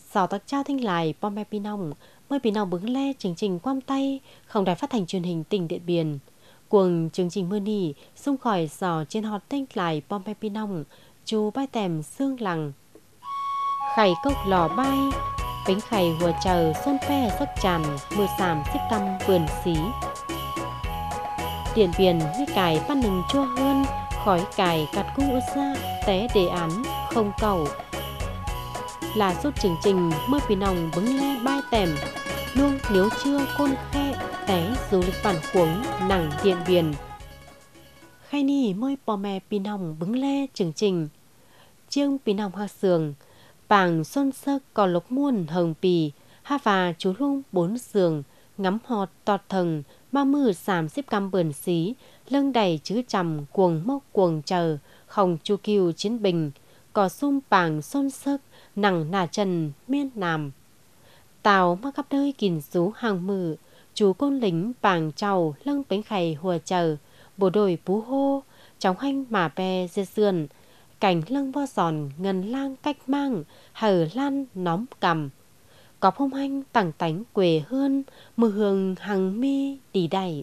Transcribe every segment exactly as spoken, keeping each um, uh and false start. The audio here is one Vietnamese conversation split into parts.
Sáu tắc trao thanh lại Pome Pinong, mời Pinong bứng le chương trình quam tay, không đài phát thanh truyền hình tỉnh Điện Biên. Cuồng chương trình mưa nỉ, xung khỏi giò trên hot thanh lại Pome Pinong, chú bay tèm xương lằng. Khải cốc lò bay, bánh khải hùa chờ xôn phe xuất tràn, mưa sàm xếp tăm vườn xí. Điện Biên với cải pan nừng chua hơn, khói cải cắt cung ướt ra, té đề án không cầu. Là suốt chương trình mưa Pinong bứng le bay tèm, luôn nếu chưa côn khe té du lịch bản cuống nặng Điện Biên. Khai ni mơi Pome Pinong bứng le chương trình chương Pinong ha sườn bảng xuân sơ có lộc muôn hồng pì ha và chú lung bốn giường ngắm họt tọt thần ma mưa sàm xếp cam bờn xí lưng đầy chữ trầm cuồng mốc cuồng chờ không chu kiêu chiến bình có sum bảng xuân sơ nặng nà trần miên nam tàu mắc khắp nơi kìn rú hàng mừ chú côn lính bảng trầu lưng bánh khày hùa chờ bộ đội bú hô chóng hanh mà bè dê sườn cảnh lưng vo giòn ngần lang cách mang hở lan nóm cầm cọp hôm hanh tẳng tánh quề hơn mưa hương hằng mi đi đầy.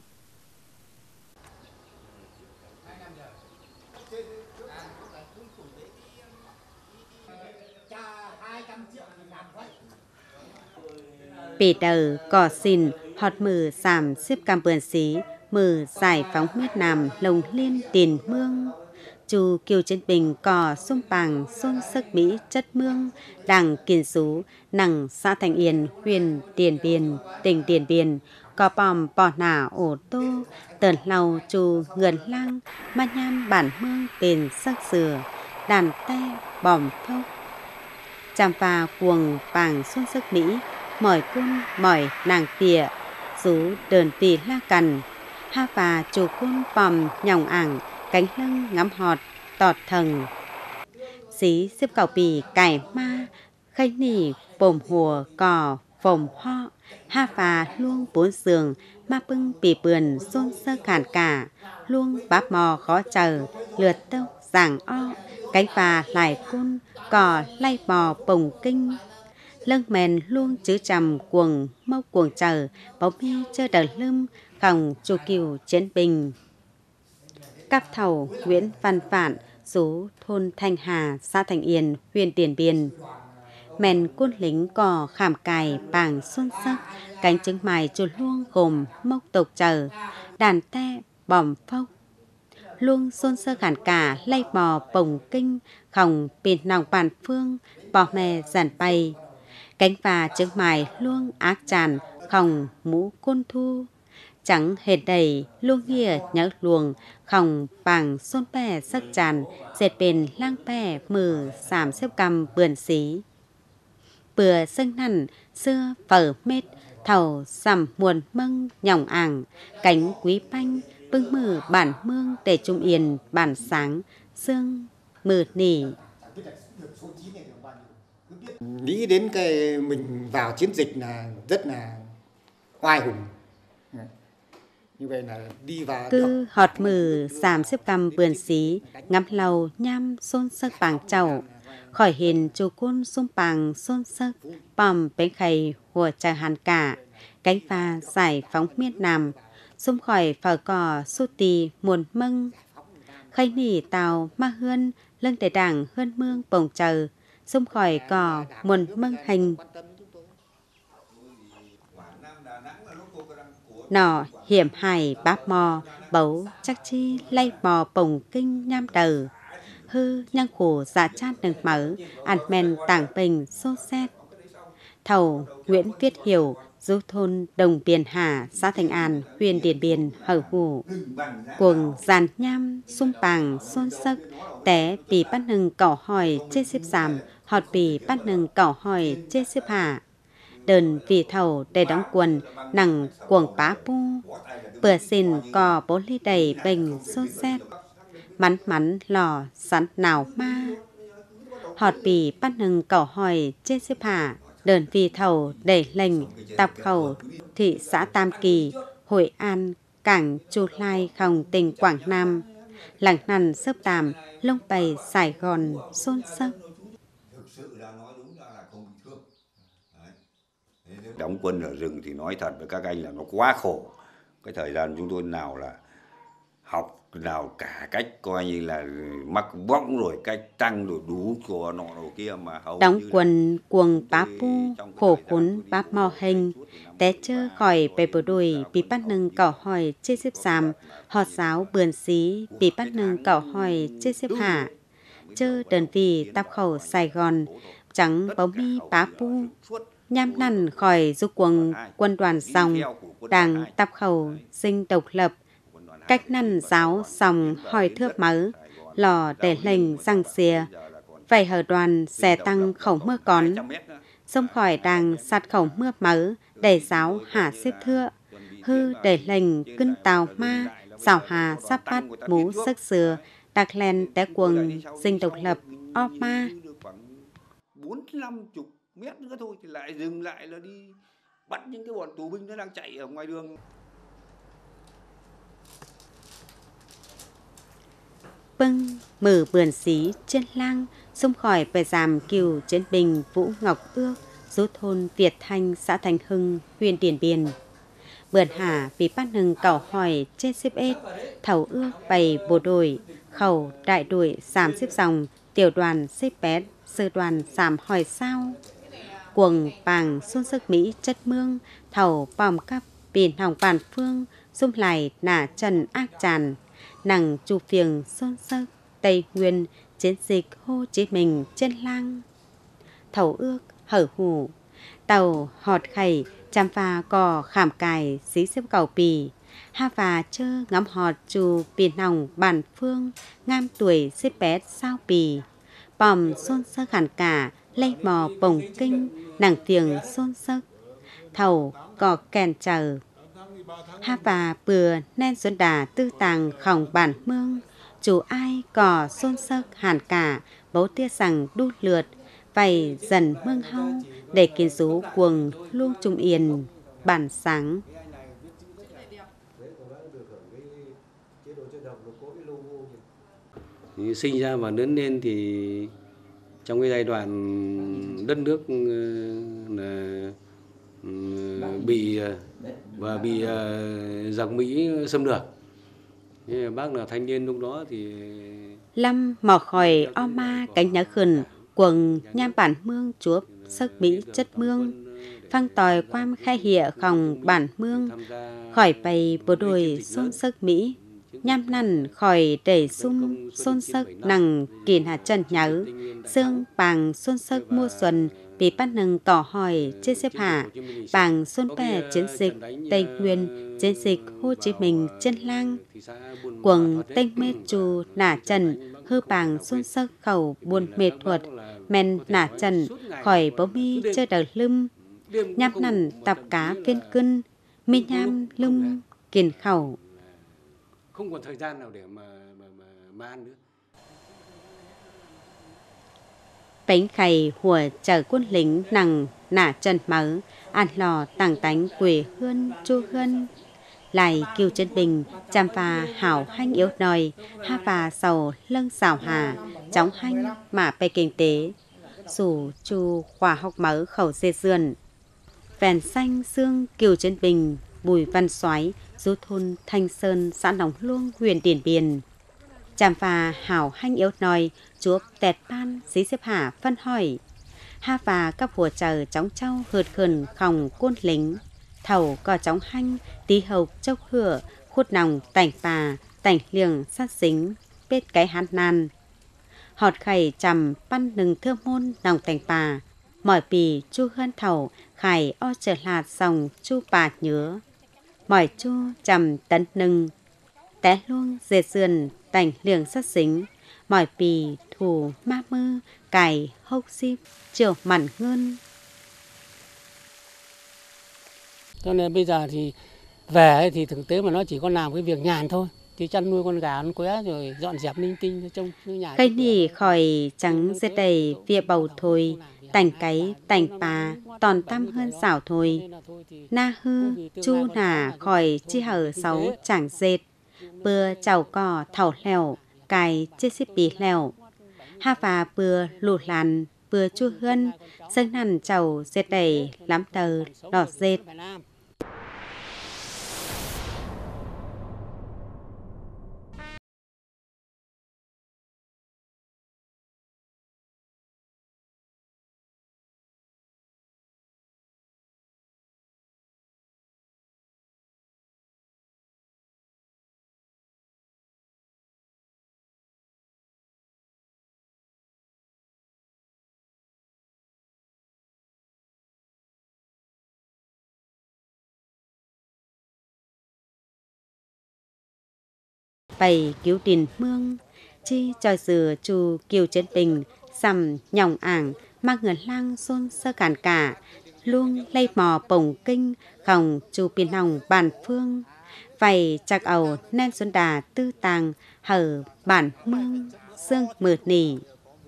Bể đầu cỏ xìn hot mừ giảm xếp cam bườn xí mừ giải phóng huyết nam lồng liên tiền mương chu kiều trên bình cỏ sông bàng xôn sức mỹ chất mương đằng kiên sú nằng xã Thành Yên huyện Điện Biên tỉnh Điện Biên có bòm bò nả ổ tô tờn lau chu ngườn lang ma nham bản mương bền sắc sửa đàn te bòm phốc chàm pha cuồng bàng xôn sức mỹ mỏi côn mỏi nàng tỉa rú đờn tì la cằn ha và chủ côn bòm nhòng ảng cánh lưng ngắm họt tọt thần xí xếp cào bì cải ma khay nỉ bồm hùa cò phồng ho ha và luông bốn giường ma bưng bì bườn xôn sơ khản cả luông báp mò khó chờ lượt tốc giảng o cánh phà lại côn cò lay bò bồng kinh lưng mèn luông chữ trầm cuồng mâu cuồng chờ bóng mi chơi đờ lưng khòng chu kiều chiến bình cáp thầu Nguyễn Văn Phạn số thôn Thanh Hà xã Thành Yên huyện Điện Biên mèn quân lính cò khảm cài bảng xuân sắc cánh trứng mài chuột luông gồm mốc tộc chờ đàn te bòm phốc luông xuân sơ khản cả lay bò bồng kinh khòng pin nòng bản phương bò mè giản bay cánh và trứng mài luông ác tràn khòng mũ côn thu trắng hệt đầy luông nghia nhớ luồng khòng bàng xôn bè sắc tràn dệt bền lang bè mừ sàm xếp cầm bườn xí bừa sân nằn xưa phở mết thầu sầm muồn mâng nhỏng ảng cánh quý banh bưng mừ bản mương để trung yên bản sáng sương mừ nỉ. Nghĩ đến cái mình vào chiến dịch là rất là oai hùng. Như vậy là đi vào cứ họt mừ sàm xếp cầm vườn xí ngắm lầu nham xôn sắc bàng chầu khỏi hình chú côn xung bàng xôn sắc bòm bánh khay hùa trà hàn cả cánh pha giải phóng miền Nam xung khỏi phở cò su tì muôn mâng khay nỉ tàu ma hươn lưng để đảng hươn mương bồng chờ xung khỏi cò muôn mâng hành nọ hiểm hài báp mò bấu chắc chi lay bò bồng kinh nham đờ hư nhang khổ dạ chát nâng mở ăn men tảng bình xô xét thầu Nguyễn Viết Hiểu du thôn Đồng Biên Hà xã Thành An huyện Điện Biên hở hủ cuồng giàn nham sung bàng xôn sắc té bì bắt nâng cỏ hỏi chê xếp giảm họt bì bắt nâng cỏ hỏi chê xếp hạ đơn vì thầu để đóng quần nằng cuồng bá pu bừa xin cò bố ly đầy bình xô xét mắn mắn lò sắn nào ma họt bì bắt nâng cỏ hỏi chê xếp hạ đơn vì thầu đẩy lệnh tạp khẩu thị xã Tam Kỳ Hội An cảng Chu Lai Khòng tỉnh Quảng Nam làng nằn sớp tàm lông bầy Sài Gòn xôn sắc. đóng quân ở rừng thì nói thật với các anh là nó quá khổ. Cái thời gian chúng tôi nào là học, nào cả cách coi như là mắc võng rồi cách tăng rồi đủ của nọ đồ kia mà hầu Đóng như quân cuồng bá pu, trong cái khổ thời gian khốn tôi bá đi mò hình, té chơ khỏi bề bộ đùi, bị bắt nâng cỏ hỏi chê xếp xàm, họ giáo bườn xí, bị bắt nâng cỏ hỏi chê xếp hạ. Chơ đơn vị tạp khẩu Sài Gòn, trắng bóng mi bá pu, nham nằn khỏi du quần quân đoàn dòng, đảng tạp khẩu sinh độc lập, cách nằn giáo dòng hỏi thước mớ, lò để lệnh răng xìa. Vậy hở đoàn xe tăng khẩu mưa con, xông khỏi đàng sạt khẩu mưa mớ, để giáo hạ xếp thưa, hư để lệnh cưng tàu ma, xảo hà sắp bắt mũ sức xưa, đặc len té quần dinh độc lập, o ma. bốn năm chục mét nữa thôi thì lại dừng lại là đi bắt những cái bọn tù binh nó đang chạy ở ngoài đường. Bưng, mở vườn xí trên lang, xông khỏi bề giảm kiều chiến binh Vũ Ngọc Ước, rút thôn Việt Thanh, xã Thành Hưng, huyện Điện Biên. Bươn hạ bị bắt nâng cảo hỏi trên xếp ết, thầu ước bày bộ đội, khẩu đại đội giảm xếp dòng, tiểu đoàn xếp bét, sư đoàn giảm hỏi sao. Cuồng bàng xuân sức Mỹ chất mương, thầu bòm cắp biển hỏng bản phương, xung lại nả trần ác tràn, nằng chu phiền xuân sức, Tây Nguyên, chiến dịch Hồ Chí Minh trên lang. Thầu ước hở hủ, tàu họt khẩy, chăm pha cò khảm cài xí xếp cầu bì, ha và chơ ngắm họt chù biển hỏng bản phương, ngam tuổi xếp bét sao bì. Bòm xôn sức hẳn cả, lây mò bồng kinh, nàng phiền xôn sức. Thầu cò kèn chờ. Ha và bừa nên xuân đà tư tàng khổng bản mương, chủ ai cò xôn sức hẳn cả, bấu tia rằng đu lượt, vầy dần mương hâu, để kiến rú cuồng luôn trung yên, bản sáng. Sinh ra và lớn lên thì trong cái giai đoạn đất nước là bị và bị giặc Mỹ xâm lược. Bác là thanh niên lúc đó thì Lâm mò khỏi o ma cánh nhá khẩn, quần nham bản mương chúa sức Mỹ chất mương, phăng tòi quam khai hiệu khòng bản mương, khỏi bày bộ đội xôn sức Mỹ, nham nằn khỏi đẩy sung xôn sức nằng kìn hạt chân nhớ, xương bàng xôn sức mua xuân, bị bắt nâng cỏ hỏi trên xếp hạ, bàng xuân bè chiến dịch Tây Nguyên, chiến dịch Hồ Chí Minh trên lang, quần tênh mê chù nả trần, hư bàng xuân sức khẩu buồn mệt thuật, men nả trần khỏi bố mi chơi đờ lưng, nham nằn tập cá viên cân, mi nham lưng kiền khẩu. Không còn thời gian nào để mà, mà, mà, mà ăn nữa. Bánh khay hùa chờ quân lính nằng nả trần mớ, ăn lò tàng tánh quỷ hươn chu hươn. Lại kiêu chân bình, chăm pha hảo hanh yếu nòi, ha và sầu lưng xảo hà, chóng hanh mà bè kinh tế. Dù chu khoa học mớ khẩu dê dườn. Phèn xanh xương kiều chân bình, Bùi Văn Soái, du thôn Thanh Sơn, xã Nòng Luông, huyện Điện Biên. Chàm pha hảo hanh yếu nòi, chúa tẹt ban, xí xếp hạ phân hỏi. Ha và các hùa chờ chóng trâu hợt khẩn khòng côn lính. Thầu có chóng hanh, tí hộc chốc hửa, khuất nòng tảnh bà, tảnh liềng sát dính, bết cái hán nan. Họt khẩy chầm pan nừng thưa môn nòng tảnh bà, mỏi bì chu hân thầu, khải o trở lạt dòng chu bà nhớ. Mỏi chu chầm tấn nừng, té luôn dệt sườn tảnh liềng sát dính, mỏi bì thủ ma mơ, cài hốc xíp, chiều mặn ngơn. Cho nên bây giờ thì về thì thực tế mà nó chỉ có làm cái việc nhàn thôi, thì chăn nuôi con gà ăn quế rồi dọn dẹp linh tinh trong nhà. Cây nỉ khỏi trắng dệt đầy vía bầu thôi, tành cái tành bà toàn tâm hơn xảo thôi. Na hư chu nà khỏi chi hở sáu chẳng dệt, bừa chảo cỏ thảo lèo, cài chiếc xếp bì lèo. Ha và bừa lụt làn vừa chua hơn, sân nằn chầu dệt đầy lắm tờ đọt dệt. Bảy cứu đình mương, chi tròi dừa chù kiều chân bình, sầm nhỏng ảng, mang ngần lang xôn sơ cản cả, luông lây mò bồng kinh, khòng chù biên hồng bản phương. Vậy chạc ẩu nên xuân đà tư tàng, hở bản mương, sương mượt nỉ.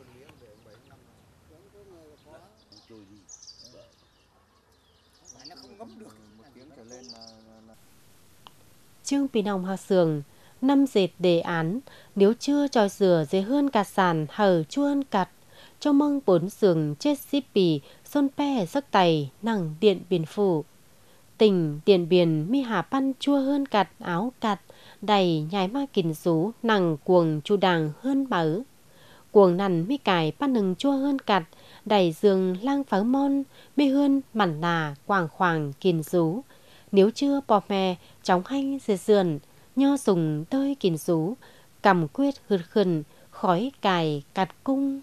Trương Pin Hồng Hà Sường năm dệt đề án, nếu chưa tròi dừa dễ hơn cả sàn hở chuôn cặt, cho mong bốn sường chết xíp bì, xôn pe sắc tày, nặng điện biển phủ. Tỉnh điện biển mi hà pan chua hơn cặt áo cặt, đầy nhái ma kình rú, nặng cuồng chu đàng hơn bở. Cuồng nằn mi cải pan nừng chua hơn cặt, đầy giường lang pháo mon, mi hơn mặn nà quảng khoàng kình rú. Nếu chưa bò mè, chóng hanh dệt dườn, nho sùng tơi kìn rú, cầm quyết hượt khẩn, khói cài cạt cung.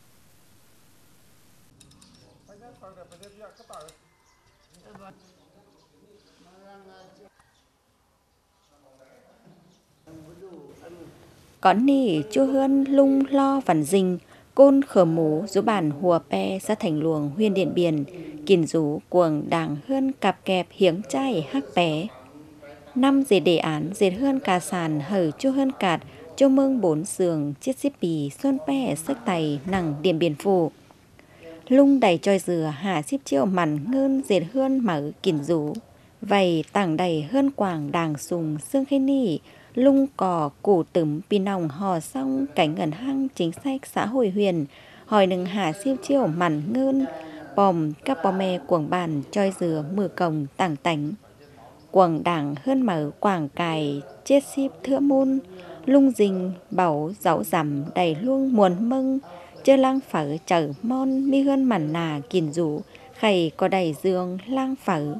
Có nỉ chua hơn lung lo vằn dinh, côn khở mú rú bản hùa pe ra thành luồng huyên điện biển, kìn rú cuồng đảng hơn cặp kẹp hiếng trai hắc bé. Năm dệt đề án dệt hơn cà sàn hở chua hơn cạt, cho mương bốn sườn chiết xíp bì xuân pe sức tay nặng điện biển phủ. Lung đầy trôi dừa hạ xíp chiêu mặn ngơn dệt hơn mở kìn rú. Vậy tảng đầy hơn quảng đàng sùng xương khay nỉ, lung cò củ tửm pin nòng hò xong cảnh ngần hăng chính sách xã hội huyền, hỏi nừng hạ siêu chiêu mặn ngơn, bòm các bò mè cuồng bàn trôi dừa mưa cồng tảng tánh. Quảng đảng hơn mở quảng cài chết xíp thưa môn, lung dình bảo dẫu rằm đầy luông muôn mâng, chơ lang phở chở mon mi hơn mặn nà kìn rủ, khầy có đầy dương lang phở.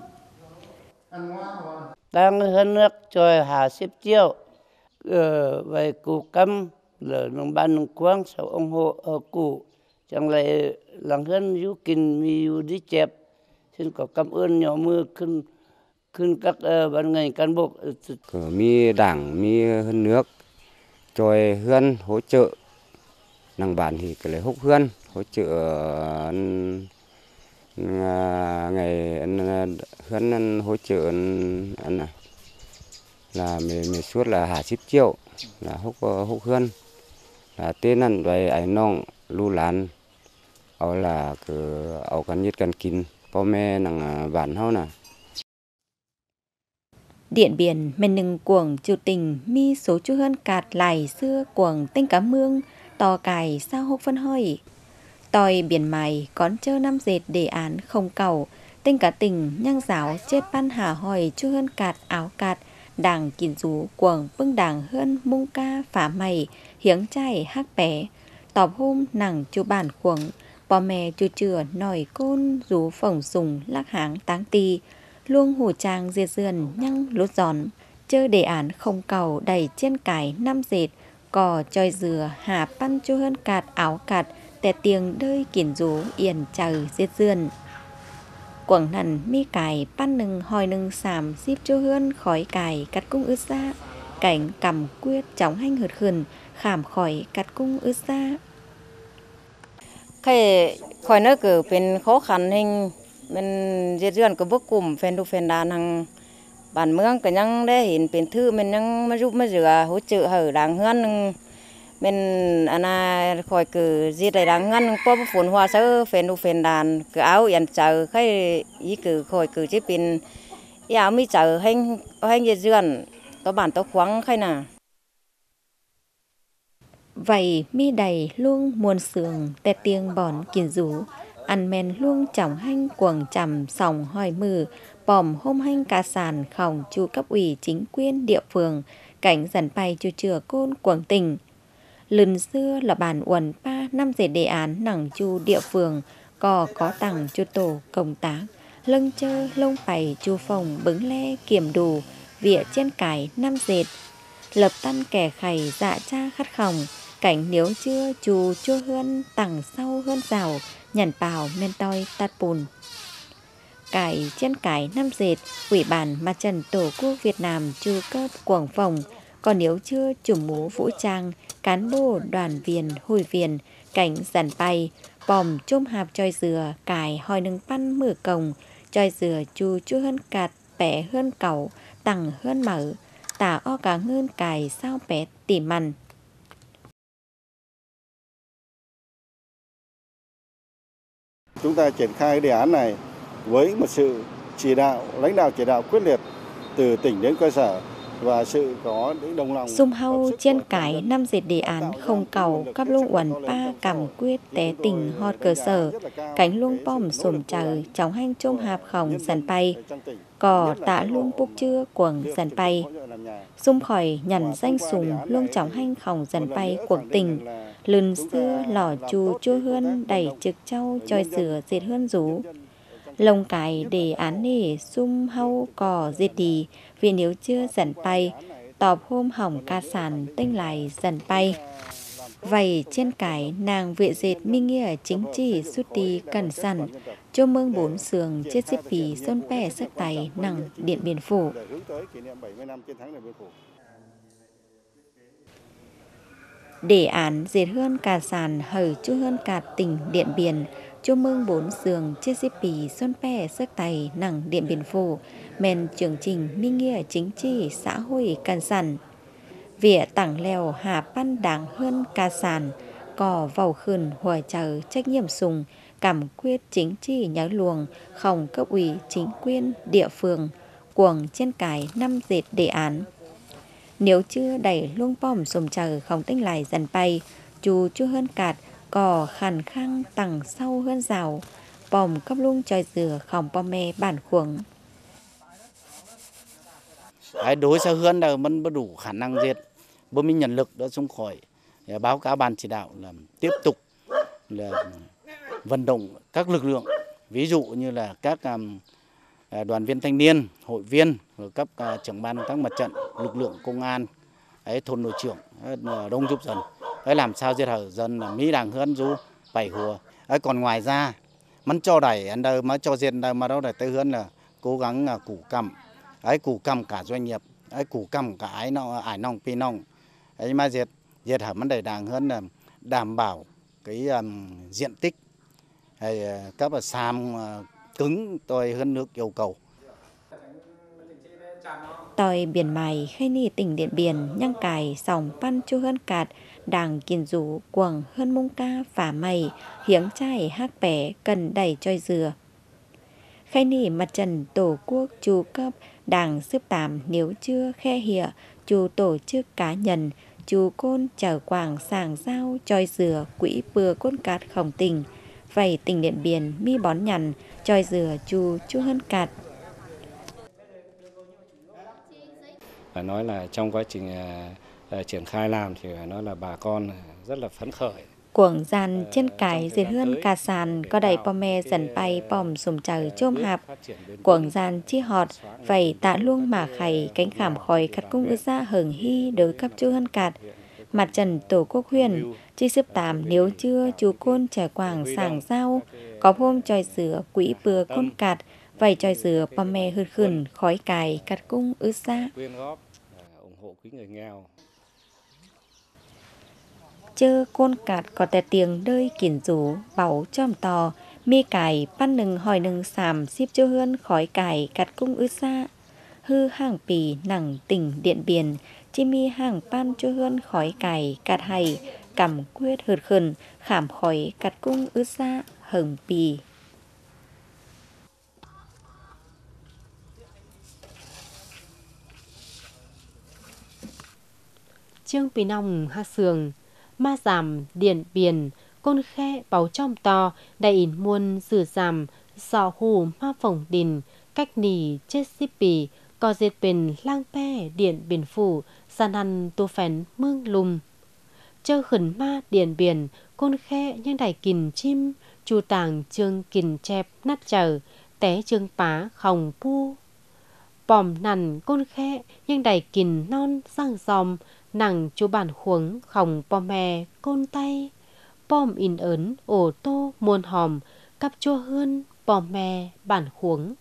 Đang hơn nước trôi hà xếp chiêu ờ, về cụ căm lỡ nông ban nông quang sau ông hộ ở cụ chẳng lại làng hơn du kinh mi du đi chép. Xin có cảm ơn nhỏ mưa khinh khinh các uh, ban ngành cán bộ của mi đảng mi hơn nước trôi hơn hỗ trợ năng bản thì cái lấy hốc hơn hỗ trợ ngày hơn hỗ trợ anh này là mình mình suốt là hà ship triệu là hốc hốc hơn là tên anh vậy ảnh nong lu lan ở là cứ ở căn nhiệt căn kín po mẹ năng bản hao nè. Điện biển men nừng cuồng chủ tình mi số chú hơn cạt lại xưa cuồng tinh cá mương tò cài sao hốc phân hơi. Tòi biển mài con chơ năm dệt đề án không cầu, tinh cá tình nhang giáo chết ban hà hỏi chú hơn cạt áo cạt, đảng kín rú cuồng bưng đảng hơn mung ca phá mày, hiếng trai hắc bé, tọp hôm nặng chú bản cuồng, bò mè chú chừa nổi côn rú phỏng sùng lắc háng táng ti, luông hồ trang diệt dườn nhăng lút giòn, chơ đề án không cầu đầy trên cải năm dệt, cò trôi dừa hà pan chú hơn cạt áo cạt, tè tiếng đơi kiển rú yên chờ diệt dườn. Quảng nằn mi cài pan nừng hỏi nừng sàm xíp chú hơn khói cài cắt cung ướt ra, cảnh cầm quyết chóng hanh hợt khẩn khảm khỏi cắt cung ướt ra. Cái khỏi nó cứเป็นkhó khăn hình mình diệt dườn có bước cùng phèn đu phèn đàn hàng bản mương cái nhang để hiệnเป็นthư mình nhang mà giúp mà rửa hỗ trợ hở đáng hơn mình anh à khỏi cứ diệt đại đáng hơn có phun hoa sơ phèn đu phèn đàn cứ áo yên chờ cái ý cứ khỏi cứ chỉเป็นáo mi chờ hành hành diệt dườn có bản tao khoáng cái nào. Vậy mi đầy luôn muôn sườn tè tiếng bón kiên rú, ăn men luôn trọng hanh quần chầm sòng hỏi mừ, bòm hôm hanh cả sàn khổng chu cấp ủy chính quyền địa phương, cảnh dần bay chu chừa côn quần tình. Lần xưa là bản uẩn pa năm dệt đề án nẳng chu địa phương, có có tặng chu tổ công tác, lưng chơ lông bày chu phòng bứng le kiểm đủ, vỉa trên cái năm dệt. Lập tân kẻ khẩy dạ cha khát khòng, cảnh nếu chưa chu chua hơn tặng sau hơn rào, nhằn bào men toi tát bùn. Cải trên cái năm dệt, Ủy ban Mặt trận Tổ quốc Việt Nam chu cấp quảng phòng, còn nếu chưa chủng mũ vũ trang, cán bộ đoàn viên hội viên, cảnh dàn bay, bòm chôm hạp choi dừa, cải hỏi nâng pan mửa cồng, choi dừa chu chua hơn cạt, bẻ hơn cẩu, tặng hơn mở, tả o cá ngơn cài sao bé tỉ mặn. Chúng ta triển khai đề án này với một sự chỉ đạo, lãnh đạo chỉ đạo quyết liệt từ tỉnh đến cơ sở và sự có những đồng lòng. Xung hâu trên cái năm dệt đề án không cầu cấp luôn uẩn pa cầm quyết té tỉnh họt cơ sở, cánh luôn bom sồm trời chóng hanh chôm hạp khổng dần bay, cò tạ luôn búc chưa quần dần bay. Xung khỏi nhằn danh sùng luôn chóng hanh khổng dần bay quần tình, lừng xưa lỏ chu chua hơn đẩy trực châu choi sửa dệt hơn rú. Lồng cái đề án nể xung hâu cò dệt đi, vì nếu chưa dần bay, tọp hôm hỏng ca sàn tinh lại dần bay. Vậy trên cái nàng vệ dệt minh nghĩa chính trị suốt đi cẩn sẵn, cho mương bốn sườn chết xếp phí sơn bè sức tay nặng Điện Biên Phủ. Đề án dệt hơn cả sàn hở chu hơn cả tỉnh Điện Biên, cho mương bốn sườn chết xếp phí sơn bè sức tay nặng Điện Biên Phủ, men chương trình minh nghĩa chính trị xã hội cẩn sẵn. Vỉa tặng lèo hạ pan đáng hơn ca sàn, cò vào khẩn hòa chờ trách nhiệm sùng, cảm quyết chính trị nhớ luồng, không cấp ủy chính quyền địa phương, cuồng trên cái năm dệt đề án. Nếu chưa đẩy luông bom sồm chờ không tinh lại dần bay, chu chưa hơn cạt, cò khàn khăng tặng sau hơn rào, bom cấp luông choi dừa không bom me bản khuẩn. Đối xã Hương là vẫn đủ khả năng dệt, bố mình nhận lực đã xuống khỏi báo cáo ban chỉ đạo là tiếp tục là vận động các lực lượng, ví dụ như là các đoàn viên thanh niên, hội viên, rồi cấp trưởng ban các mặt trận, lực lượng công an, ấy, thôn nội trưởng, đông giúp dần, ấy, làm sao dệt hở dần là Mỹ đảng hơn du bảy hùa. Ấy, còn ngoài ra mình cho đẩy anh đâu mà cho dệt đâu mà đâu để tới hơn là cố gắng là củ cầm, ấy củ cầm cả doanh nghiệp, ấy củ cầm cả ái nong ải nong pi nong, ấy mà dệt dệt hở vấn đề đảng hơn là đảm bảo cái um, diện tích hay các bà sam uh, cứng tôi hơn nước yêu cầu. Tòi biển mày khay ni tỉnh Điện Biên nhăng cài sòng pan chu hơn cạt đàng kiên rú quầng hơn mông ca phả mày hiếng trai hát bẻ cần đẩy choi dừa. Khay ni mặt trận tổ quốc chu cấp đảng xếp tạm nếu chưa khe hịa chu tổ chức cá nhân chu côn chở quảng sàng giao choi dừa quỹ bừa côn cát khổng tình. Vậy tỉnh Điện Biên mi bón nhằn choi dừa chu chu hơn cạt. Phải nói là trong quá trình uh, triển khai làm thì phải nói là bà con rất là phấn khởi. Cuồng gian trên cái dệt hơn cả sàn có đầy bom me dần bay bom sùm trời chôm hạp. Cuồng gian chi họt vậy tạ luôn mà khẩy cánh khảm khỏi cắt cung ư ra hưởng hy đối cấp chu hơn cạt. Mặt trận tổ quốc huyền chi xếp tạm nếu chưa chú côn trẻ quảng sàng giao có hôm choi dừa quỹ bừa côn cạt vậy choi dừa bom me hư khẩn khói cài cắt cung ư ra. Chơ côn cạt có tè tiếng đơi kiển rú bảo chom to mi cài pan nừng hỏi nừng sàm ship cho hơn khói cài cắt cung ư xa hư hàng pì nặng tỉnh Điện Biên chi mi hàng pan cho hơn khói cài cắt hay cầm quyết hợt khẩn khảm khói cắt cung ư xa hừng pì. Trương Pì Nòng hát sườn ma giảm điện biển côn khe báu trong to đại in muôn sử giảm sò hù ma phồng đình cách nỉ chết xíp bì có diệt bền lang pe điện biển phủ san ăn tô phèn mương lùm chơ khẩn ma điện biển côn khe nhân đại kìn chim chu tàng trương kìn chẹp nát chờ té trương pá khòng pu bòm nằn côn khe nhân đại kìn non sang dòm nằng chu bản khuống khòng pò mè côn tay bom in ớn ổ tô muôn hòm cắp chua hơn pò mè bản khuống.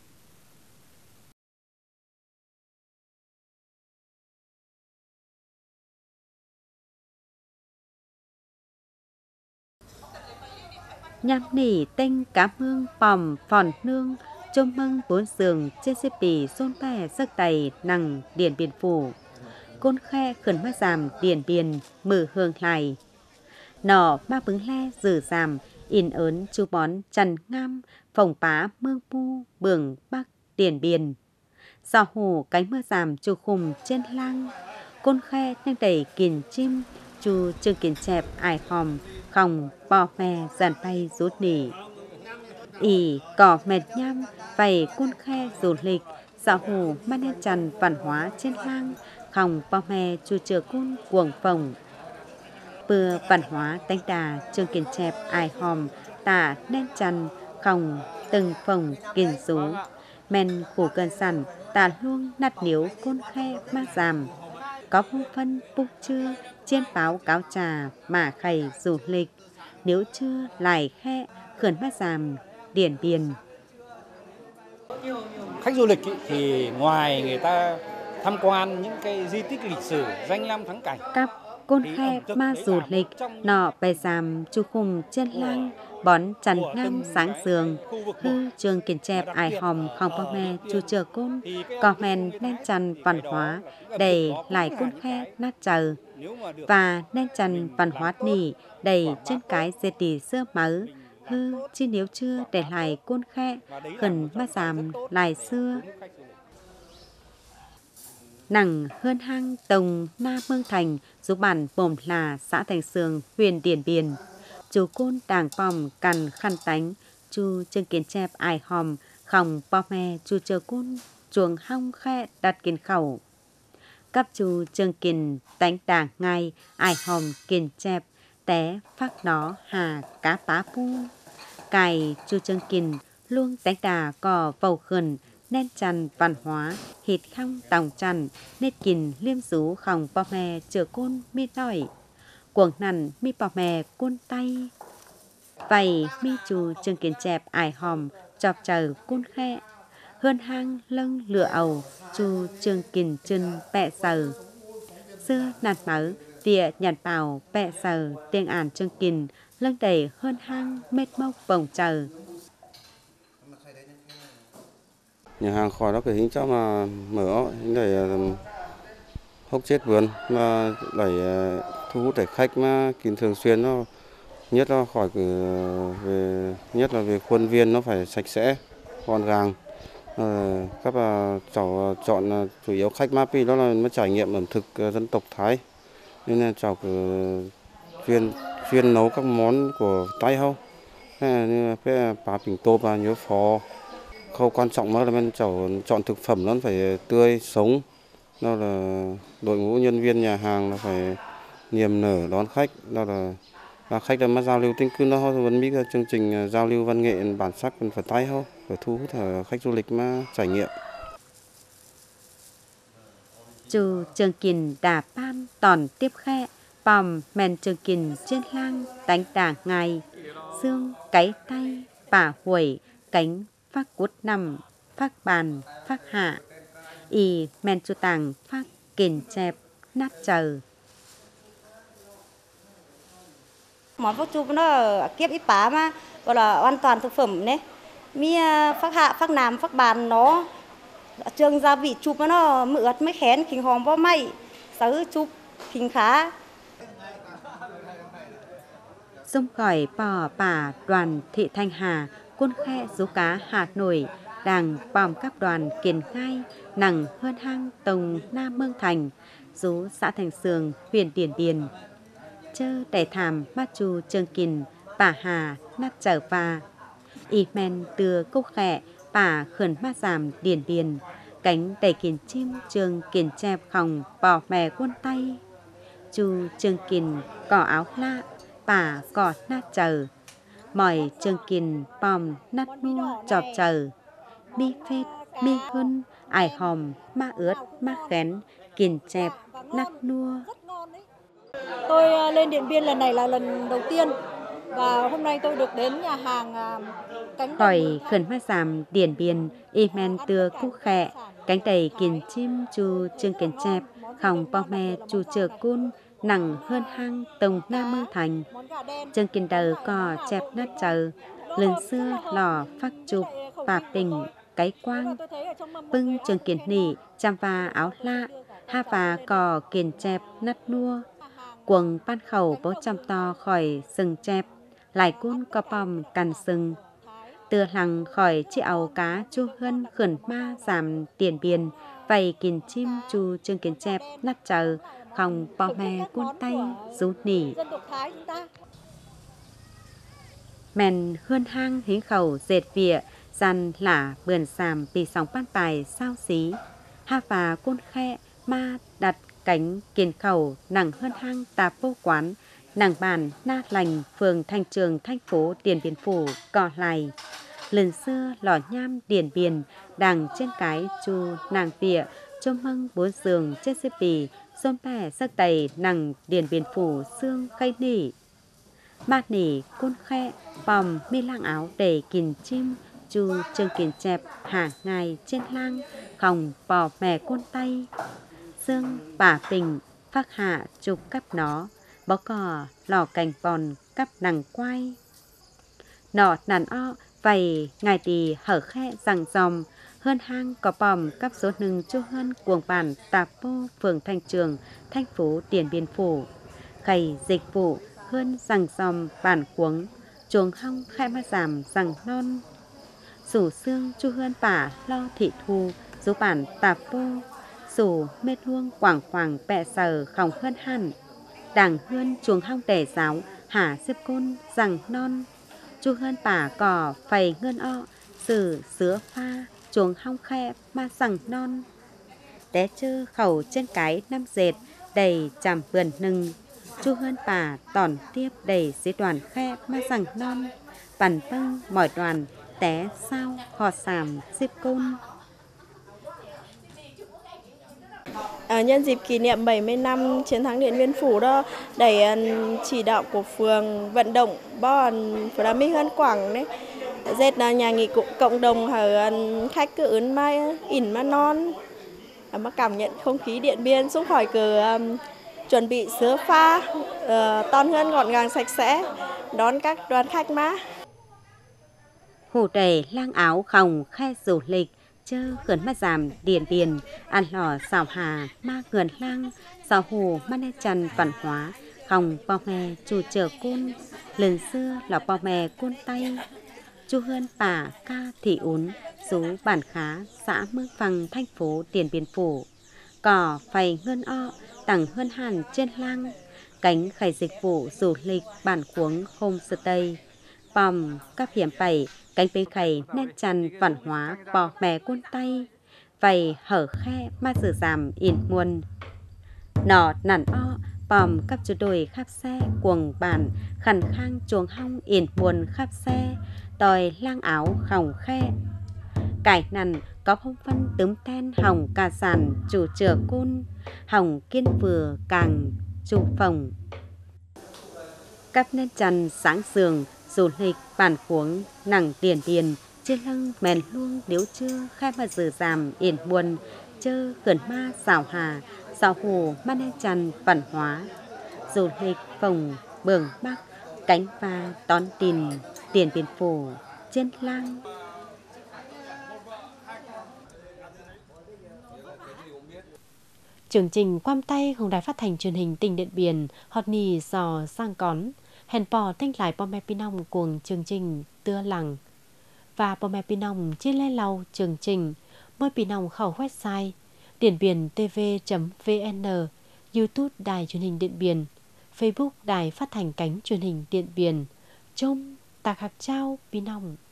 Nhằm nỉ tinh cá mương pòm phòn nương chôm măng bốn giường trên xếp bì xôn bè giấc tày nằng điện biển phủ côn khe khẩn ma giảm điện biển mở hương lại nọ ma bứng le dử giảm in ớn chu bón trần ngam phồng pá mương pu bường bắc điện biển giò hồ cánh mưa giảm chu khùng trên lang côn khe đang đầy kìn chim chu chương kìn chẹp ải hòm khòng bò mè dàn tay rút nỉ ỉ cỏ mệt nhăm vầy côn khe du lịch dạo hồ mang nên trần văn hóa trên lang khòng bò mè chu chừa côn cuồng phồng bừa văn hóa đánh đà chương kìn chẹp ải hòm tả nên trần khòng từng phồng kìn rú men khủ cơn sẵn tả luông nát níu côn khe ma giảm có phong phân bục chưa chiên báo cáo trà mà khầy du lịch nếu chưa lại khe khẩn ma giảm điển biển. Khách du lịch thì ngoài người ta tham quan những cái di tích lịch sử danh lam thắng cảnh các côn khe ma du lịch nọ bè giảm chu khùng trên lang bón trần ngam sáng sườn hư trường kiển chẹp ải hòm khòng bò mè chu chừa côn cò men nên trần văn hóa đầy lại côn khe nát chờ và nên trần văn hóa nỉ đầy trên cái dệt tỉ xưa mớ hư chi nếu chưa để lại côn khe gần ma giảm lại xưa nằng hơn hang tông na mương thành giúp bản bồm là xã Thành Sương huyện Điện Biên chú côn đàng pòm cằn khăn tánh chu chương kiến chẹp ải hòm khòng bò mè chu chờ côn chuồng hong khe đặt kiến khẩu cấp chu chương kiến tánh đàng ngay ải hòm kiến chẹp té phát nó hà cá pá pu cài chu chương kiến luôn tánh đà cò vầu khẩn nên trần văn hóa hít khong tòng trần nết kìn liêm rú khòng bò mè chừa côn mi nỏi cuồng nằn mi bò mè côn tay vầy mi chu chương kiến chẹp ải hòm chọc chờ côn khe hơn hang lưng lửa ầu chu chương kiến chân bẹ sờ xưa nạt mớ tỉa nhặt bảo bẹ sờ tiếng ản chương kiến lưng đầy hơn hang mết mốc vòng chờ nhà hàng khỏi nó cái hình cho mà mở để hốc chết vườn mà để thu hút để khách mà kín thường xuyên nó nhất là khỏi về nhất là về khuôn viên nó phải sạch sẽ gọn gàng các bà cháu chọn chủ yếu khách ma pi đó là mới trải nghiệm ẩm thực dân tộc Thái nên là cháu chuyên chuyên nấu các món của Tây không như cái bá bình tô và nhớ phò khâu quan trọng mới là bên cháu chọn thực phẩm nó phải tươi sống đó là đội ngũ nhân viên nhà hàng là phải niềm nở đón khách đó là và khách là mà giao lưu tinh cư nó vẫn biết chương trình giao lưu văn nghệ bản sắc còn phải tay không phải thu hút khách du lịch mà trải nghiệm chu chương kiến đà pan tòn tiếp khe pòm men chương kiến trên lang đánh đà ngày xương cái tay bả huổi cánh phát cút nằm phát bàn phát hạ y men chu tàng phát kền chẹp nát chờ món phúc chụp nó kiếp ít bá mà gọi là an toàn thực phẩm đấy mi phát hạ phát nam phát bàn nó trường gia vị chụp nó mượt mới khén khinh hòm bao may sứ chụp khinh khá sông khỏi bò bà đoàn thị Thanh Hà côn khe rú cá Hà Nội đàng bòm các đoàn kiền khai nằng hơn hang tông nam mương thành rú xã Thành Sương huyện Điện Biên chơ để thảm mắt chu chương kìn bà hà nát trở và y men từ câu khẽ bà khẩn mắt giảm điển biên cánh đầy kiền chim trường kiền chẹp khòng bỏ mè quân tay chu chương kìn cỏ áo lạ bà cỏ nát chờ mỏi chương kìn bòm nát nua chọp chờ mi phết mi hơn ải hòm ma ướt ma khén kiền chẹp nát nua. Tôi lên Điện Biên lần này là lần đầu tiên và hôm nay tôi được đến nhà hàng cánh khỏi khẩn mắt giảm điển biên y men tưa cúc khẹ cánh đầy kiền chim chu chương kiền chẹp khòng bao me chu chờ cun nặng hơn hang tông nam mơ thành chương kiền đầu cò chẹp nát chờ lần xưa lò phát chụp bà bình cái quang bưng chương kiền nỉ chăm và áo lạ ha và cò kiền chẹp nát nua quần ban khẩu bố chăm to khỏi sừng chẹp lại cun có bòm cằn sừng từ lằng khỏi chiếc áo cá chu hân khẩn ma giảm tiền biên vầy kiền chim chu chương kiền chẹp nát chờ khòng bò mè cuốn tay rú nỉ mèn hươn hang hiến khẩu dệt vịa dàn lả bườn sàm bị sóng ban bài sao xí ha và côn khe ma đặt cánh kiền khẩu nặng hơn hang tạp vô quán nàng bản na lành phường Thanh Trường thành phố Điện Biên Phủ cỏ lại lần xưa lò nham điển biên đằng trên cái chu nàng vịa cho măng bốn giường trên xếp bì xôn bè sắc tày nằng Điện Biên Phủ xương cây nỉ ma nỉ côn khe bòm mi lang áo để kìn chim chu chương kiền chẹp hạ ngài trên lang khòng bò mè côn tay xương bà bình phát hạ chụp cắp nó bó cò lò cành bòn cắp nằng quay nọ nàn o vầy ngài tì hở khe rằng dòm hơn hang có bòm cắp số nừng chu hơn cuồng bản tạp bô phường Thanh Trường thành phố Điện Biên Phủ khầy dịch vụ hơn rằng dòm bản cuống chuồng hong khai ma giảm rằng non sủ xương chu hơn bả lo thị thu số bản tạp bô sủ mê luông quảng quảng bẹ sờ khòng hơn hẳn đảng hơn chuồng hong đẻ giáo hả xếp côn rằng non chu hơn bả cỏ phầy ngân o sử sứa pha chuồng hong khe ma rằng non té chư khẩu trên cái năm dệt đầy chàm vườn nừng chu hơn bả tòn tiếp đầy dưới đoàn khe ma rằng non bản vâng mỏi đoàn té sao họ sàm xếp côn. À, nhân dịp kỷ niệm bảy mươi năm chiến thắng Điện Biên Phủ đó, để chỉ đạo của phường vận động bọn phường Đà Mi hơn Quảng đấy, dệt là nhà nghỉ cộng đồng ở khách cứ ướn mai ỉn mà non, mà cảm nhận không khí Điện Biên xuống khỏi cửa um, chuẩn bị sữa pha, uh, ton hơn gọn gàng sạch sẽ, đón các đoàn khách má. Hủ đầy lang áo khòng khe du lịch chơ khẩn ma giảm điển biên ăn lò xào hà ma ngườn lang xào hồ ma nê trần văn hóa khòng bò mè chủ chờ côn lần xưa là bò mè côn tay chu hơn bà ca thị ún số bản khá xã Mương Phằng thành phố Điện Biên Phủ cỏ phầy ngân o tặng hơn hẳn trên lang cánh khải dịch vụ du lịch bản cuống homestay bòm các hiểm bảy cánh bế khầy nên chăn văn hóa bò mè côn tay vầy hở khe ma sử giảm in muôn nọ nản o bòm các chú đồi khắp xe cuồng bản khẩn khang chuồng hong in muôn khắp xe đòi lang áo khòng khe cải nằn có phong phân tướm ten hồng cà sàn chủ chừa côn hồng kiên vừa càng chủ phòng cắp nên chăn sáng sườn du lịch bản cuống nặng tiền tiền trên lưng mèn luông nếu chưa khai mà dự giảm yên buồn chơ khẩn ma xảo hà xảo hồ ma nên chăn văn hóa du lịch phòng bường bắc cánh pha tón tin Điện Biên Phủ trên lang. Chương trình Quam tayของđài phát thanh truyền hình tỉnh Điện Biên hot nì dò sang cón hèn bò thanh lại bò mẹ pinong cuồng chương trình tưa lằng và bò mẹ pinong chia lê lau chương trình mời pinong khẩu website điện biên tv chấm vn, YouTube đài truyền hình Điện Biên, Facebook Đài Phát thanh Cánh Truyền hình Điện Biên, Chôm Tạc Hạc Trao Pinong.